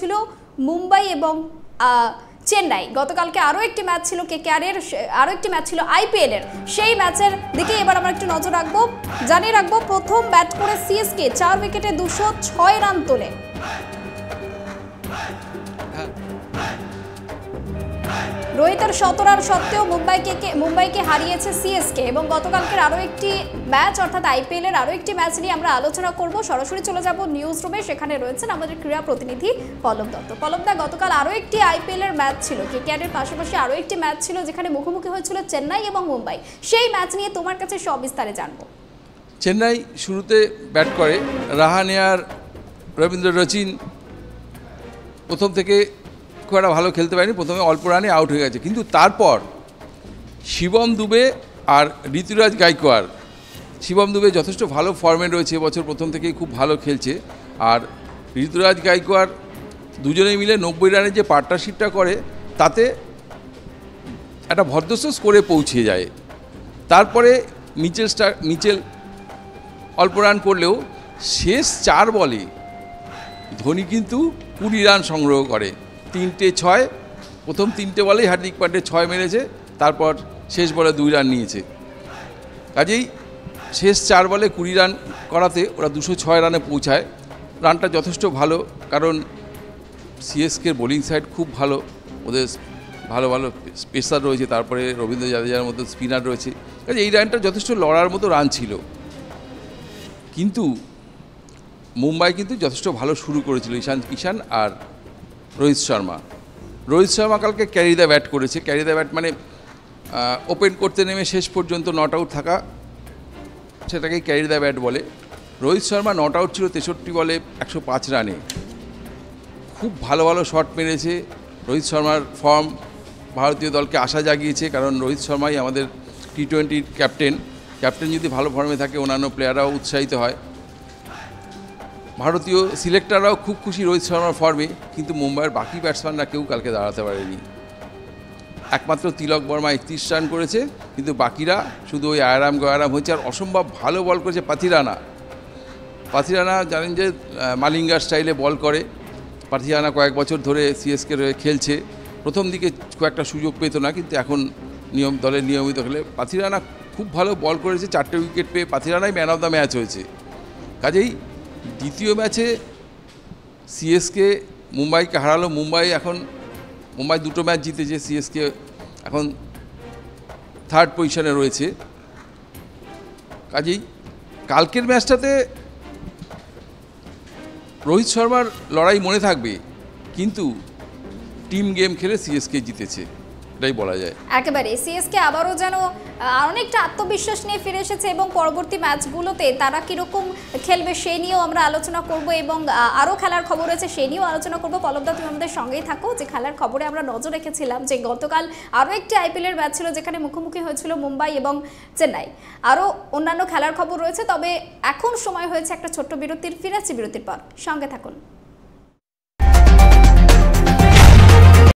হয়েছিল মুম্বাই এবং চেন্নাই। গতকালকে আরও একটি ম্যাচ ছিল কেকেআরের, আরও একটি ম্যাচ ছিল আইপিএলের। সেই ম্যাচের দিকে এবার আমরা একটু নজর রাখবো। জানিয়ে রাখবো প্রথম ব্যাট করে সিএসকে 4 উইকেটে 206 রান তোলে। রোহিতের 17 রান সত্ত্বেও মুম্বাইকে হারিয়েছে সিএসকে। এবং গতকালকের আরও একটি ম্যাচ অর্থাৎ আইপিএলের আরও একটি ম্যাচ নিয়ে আমরা আলোচনা করব। সরাসরি চলে যাব নিউজ রুমে, সেখানে রয়েছেন আমাদের ক্রীড়া প্রতিনিধি পল্লব দত্ত। পল্লবদা, গতকাল আরও একটি আইপিএলের ম্যাচ ছিল, কেকেআরের পাশাপাশি আরও একটি ম্যাচ ছিল যেখানে মুখোমুখি হয়েছিল চেন্নাই এবং মুম্বাই। সেই ম্যাচ নিয়ে তোমার কাছে সবিস্তারে জানবো। চেন্নাই শুরুতে ব্যাট করে, রাহানে আর রবীন্দ্র রচিন প্রথম থেকে খুব একটা ভালো খেলতে পারেনি, প্রথমে অল্প রানে আউট হয়ে গেছে। কিন্তু তারপর শিবম দুবে আর ঋতুরাজ গাইকোয়াড়, শিবম দুবে যথেষ্ট ভালো ফর্মে রয়েছে, এবছর প্রথম থেকেই খুব ভালো খেলছে। আর ঋতুরাজ গাইকোয়াড় দুজনেই মিলে 90 রানের যে পার্টনারশিপটা করে তাতে একটা ভদ্রস্থ স্কোরে পৌঁছে যায়। তারপরে মিচেল অল্প রান করলেও শেষ 4 বলে ধোনি কিন্তু 20 রান সংগ্রহ করে, 3টে 6। প্রথম 3টে বলেই হার্দিক পান্ডে 6 মেরেছে, তারপর শেষ বলে 2 রান নিয়েছে। কাজেই শেষ 4 বলে 20 রান করাতে ওরা 206 রানে পৌঁছায়। রানটা যথেষ্ট ভালো, কারণ সিএসকের বোলিং সাইড খুব ভালো, ওদের ভালো ভালো পেসার রয়েছে, তারপরে রবীন্দ্র জাদেজার মতো স্পিনার রয়েছে। কাজে এই রানটা যথেষ্ট লড়ার মতো রান ছিল। কিন্তু মুম্বাই কিন্তু যথেষ্ট ভালো শুরু করেছিল ঈশান কিষান আর রোহিত শর্মা কালকে ক্যারি দ্য ব্যাট করেছে। ক্যারি দ্য ব্যাট মানে ওপেন করতে নেমে শেষ পর্যন্ত নট আউট থাকা, সেটাকেই ক্যারি দ্য ব্যাট বলে। রোহিত শর্মা নট আউট ছিল 63 বলে 105 রানে। খুব ভালো ভালো শট মেরেছে। রোহিত শর্মার ফর্ম ভারতীয় দলকে আশা জাগিয়েছে, কারণ রোহিত শর্মাই আমাদের টি20 ক্যাপ্টেন যদি ভালো ফর্মে থাকে অন্যান্য প্লেয়াররাও উৎসাহিত হয়। ভারতীয় সিলেক্টররাও খুব খুশি রোহিত শর্মার ফর্মে, কিন্তু মুম্বাইয়ের বাকি ব্যাটসম্যানরা কেউ কালকে দাঁড়াতে পারেনি। একমাত্র তিলক বর্মা 31 রান করেছে, কিন্তু বাকিরা শুধু ওই আয়ারাম গয়ারাম হয়েছে। আর অসম্ভব ভালো বল করেছে পাথিরানা। জানেন যে মালিঙ্গার স্টাইলে বল করে। পাথিরানা কয়েক বছর ধরে সিএসকে খেলছে। প্রথম দিকে খুব একটা সুযোগ পেত না, কিন্তু এখন দলের নিয়মিত খেলে। পাথিরানা খুব ভালো বল করেছে, 4টে উইকেট পেয়ে পাথিরানাই ম্যান অফ দ্য ম্যাচ হয়েছে। কাজেই দ্বিতীয় ম্যাচে সিএসকে মুম্বাইকে হারালো। মুম্বাই 2টো ম্যাচ জিতেছে, সিএসকে এখন 3rd পজিশনে রয়েছে। কাজেই কালকের ম্যাচটাতে রোহিত শর্মার লড়াই মনে থাকবে, কিন্তু টিম গেম খেলে সিএসকে জিতেছে, এটাই বলা যায়। একেবারে সিএসকে আবারও যেন অনেকটা আত্মবিশ্বাস নিয়ে ফিরে এসেছে এবং পরবর্তী ম্যাচগুলোতে তারা কীরকম খেলবে সেই নিয়েও আমরা আলোচনা করব এবং আরও খেলার খবর রয়েছে সেই নিয়েও আলোচনা করবো। পল্লবদা, তুমি আমাদের সঙ্গেই থাকো। যে খেলার খবরে আমরা নজর রেখেছিলাম যে গতকাল আরও একটি আইপিএলের ম্যাচ ছিল যেখানে মুখোমুখি হয়েছিল মুম্বাই এবং চেন্নাই। আরও অন্যান্য খেলার খবর রয়েছে, তবে এখন সময় হয়েছে একটা ছোট্ট বিরতির। ফিরে আসছি বিরতির পর, সঙ্গে থাকুন।